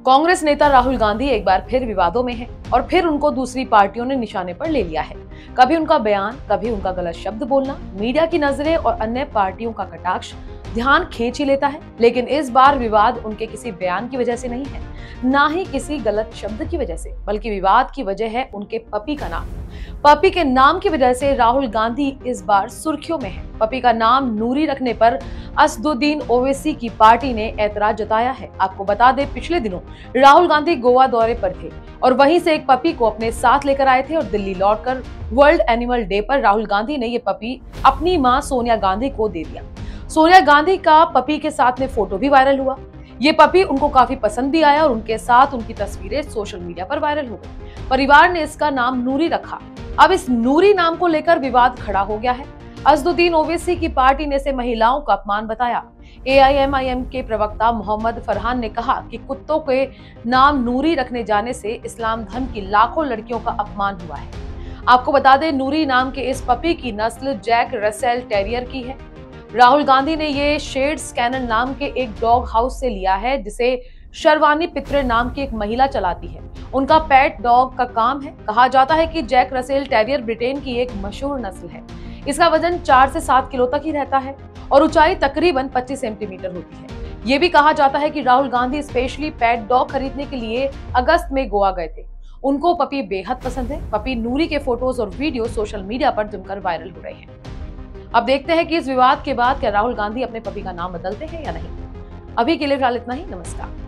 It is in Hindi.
कांग्रेस नेता राहुल गांधी एक बार फिर विवादों में हैं और फिर उनको दूसरी पार्टियों ने निशाने पर ले लिया है। कभी उनका बयान, कभी उनका गलत शब्द बोलना, मीडिया की नजरें और अन्य पार्टियों का कटाक्ष ध्यान खींच ही लेता है। लेकिन इस बार विवाद उनके किसी बयान की वजह से नहीं है, ना ही किसी गलत शब्द की वजह से, बल्कि विवाद की वजह है उनके पपी का नाम। पपी के नाम की वजह से राहुल गांधी इस बार सुर्खियों में है। पपी का नाम नूरी रखने पर असदुद्दीन ओवैसी की पार्टी ने ऐतराज जताया है। आपको बता दें, पिछले दिनों राहुल गांधी गोवा दौरे पर थे और वहीं से एक पपी को अपने साथ लेकर आए थे और दिल्ली लौटकर वर्ल्ड एनिमल डे पर राहुल गांधी ने ये पपी अपनी मां सोनिया गांधी को दे दिया। सोनिया गांधी का पपी के साथ में फोटो भी वायरल हुआ। ये पपी उनको काफी पसंद भी आया और उनके साथ उनकी तस्वीरें सोशल मीडिया पर वायरल हो गई। परिवार ने इसका नाम नूरी रखा। अब इस नूरी नाम को लेकर विवाद खड़ा हो गया है। असदुद्दीन ओवैसी की पार्टी ने इसे महिलाओं का अपमान बताया। AIMIM के प्रवक्ता मोहम्मद फरहान ने कहा कि कुत्तों के नाम नूरी रखने जाने से इस्लाम धर्म की लाखों लड़कियों का अपमान हुआ है। आपको बता दें, नूरी नाम के इस पपी की नस्ल जैक रसेल टेरियर की है। राहुल गांधी ने ये शेड स्कैनर नाम के एक डॉग हाउस से लिया है, जिसे शर्वानी पित्रे नाम की एक महिला चलाती है। उनका पेट डॉग का काम है। कहा जाता है कि जैक रसेल टेरियर ब्रिटेन की एक मशहूर नस्ल है। इसका वजन 4 से 7 किलो तक ही रहता है और ऊंचाई तकरीबन 25 सेंटीमीटर होती है। ये भी कहा जाता है कि Rahul Gandhi specially pet dog खरीदने के लिए अगस्त में गोवा गए थे। उनको पपी बेहद पसंद है। पपी नूरी के फोटोज और वीडियो सोशल मीडिया पर जमकर वायरल हो रहे हैं। अब देखते हैं कि इस विवाद के बाद क्या राहुल गांधी अपने पपी का नाम बदलते हैं या नहीं। अभी के लिए फिलहाल इतना ही। नमस्कार।